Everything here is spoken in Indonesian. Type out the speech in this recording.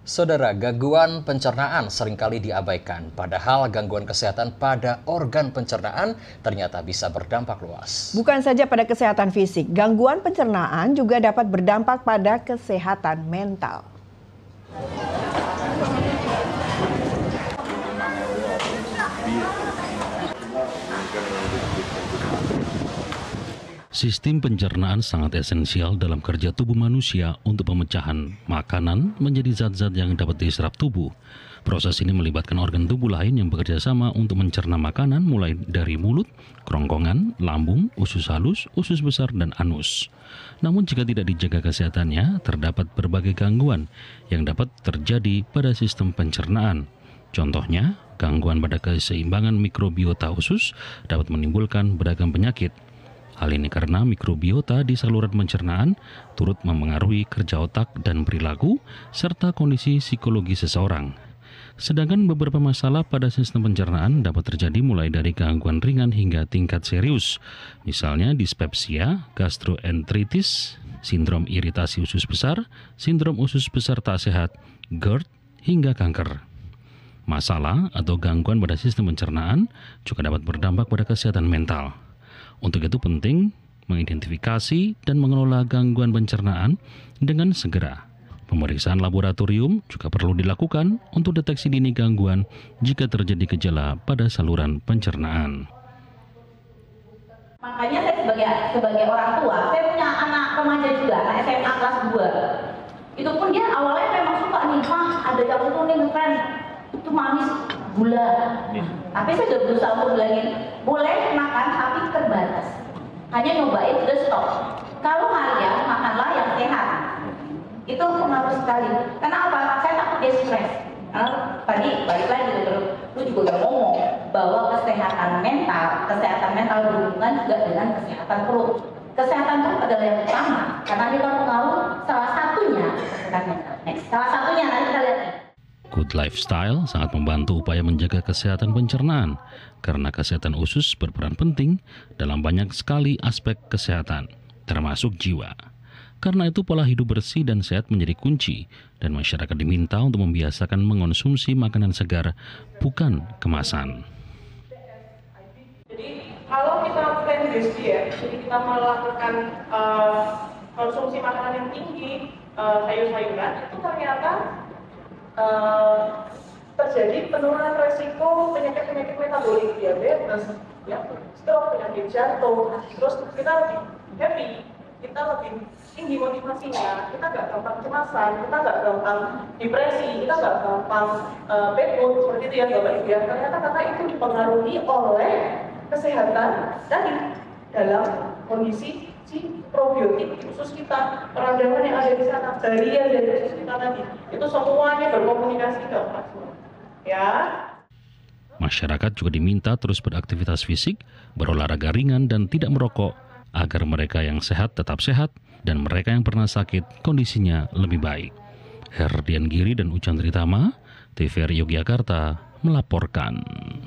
Saudara, gangguan pencernaan seringkali diabaikan, padahal gangguan kesehatan pada organ pencernaan ternyata bisa berdampak luas. Bukan saja pada kesehatan fisik, gangguan pencernaan juga dapat berdampak pada kesehatan mental. Sistem pencernaan sangat esensial dalam kerja tubuh manusia untuk pemecahan makanan menjadi zat-zat yang dapat diserap tubuh. Proses ini melibatkan organ tubuh lain yang bekerja sama untuk mencerna makanan mulai dari mulut, kerongkongan, lambung, usus halus, usus besar, dan anus. Namun jika tidak dijaga kesehatannya, terdapat berbagai gangguan yang dapat terjadi pada sistem pencernaan. Contohnya, gangguan pada keseimbangan mikrobiota usus dapat menimbulkan beragam penyakit. Hal ini karena mikrobiota di saluran pencernaan turut memengaruhi kerja otak dan perilaku serta kondisi psikologi seseorang. Sedangkan beberapa masalah pada sistem pencernaan dapat terjadi mulai dari gangguan ringan hingga tingkat serius. Misalnya dispepsia, gastroenteritis, sindrom iritasi usus besar, sindrom usus besar tak sehat, GERD, hingga kanker. Masalah atau gangguan pada sistem pencernaan juga dapat berdampak pada kesehatan mental. Untuk itu penting mengidentifikasi dan mengelola gangguan pencernaan dengan segera. Pemeriksaan laboratorium juga perlu dilakukan untuk deteksi dini gangguan jika terjadi gejala pada saluran pencernaan. Makanya saya sebagai orang tua, saya punya anak remaja juga, anak SMA kelas 2. Itu pun dia awalnya memang suka nih, Mas, ada yang itu nih ngefan, itu manis, gula. Tapi saya sudah berusaha untuk bilangin, boleh makan tapi terbatas. Hanya nyobain sudah stop. Kalau Maria, makanlah yang sehat. Itu pengaruh sekali. Karena apa? Saya takut dia stres. Tadi balik lagi lu juga udah ngomong bahwa kesehatan mental berhubungan juga dengan kesehatan perut. Kesehatan perut adalah yang utama karena dia pengaruh salah satunya kesehatan mental. Salah satunya nanti kita lihat. Good lifestyle sangat membantu upaya menjaga kesehatan pencernaan karena kesehatan usus berperan penting dalam banyak sekali aspek kesehatan, termasuk jiwa. Karena itu pola hidup bersih dan sehat menjadi kunci dan masyarakat diminta untuk membiasakan mengonsumsi makanan segar, bukan kemasan. Jadi kalau kita plant-based ya, jadi kita melakukan konsumsi makanan yang tinggi, sayur-sayuran, itu ternyata terjadi penurunan resiko penyakit-penyakit metabolik, diabetes, ya, stroke, penyakit jantung. Terus kita lebih happy, kita lebih tinggi motivasinya, kita nggak gampang cemasan, kita nggak gampang depresi, kita nggak gampang bad mood seperti itu ya Bapak Ibu ya. Ternyata karena itu dipengaruhi oleh kesehatan tadi dalam kondisi si probiotik di usus kita, peradangan yang ada di sana, jaringan dari usus kita tadi, itu semuanya berkomunikasi ke otak ya. Masyarakat juga diminta terus beraktivitas fisik, berolahraga ringan dan tidak merokok agar mereka yang sehat tetap sehat dan mereka yang pernah sakit kondisinya lebih baik. Herdian Giri dan Ucan Tritama, TVRI Yogyakarta melaporkan.